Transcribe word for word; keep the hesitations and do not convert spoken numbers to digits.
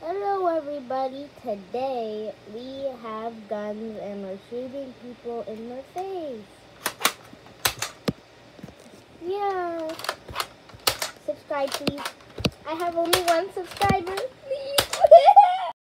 Hello everybody, today we have guns and we're shooting people in the face. Yeah. Subscribe please. I have only one subscriber, please.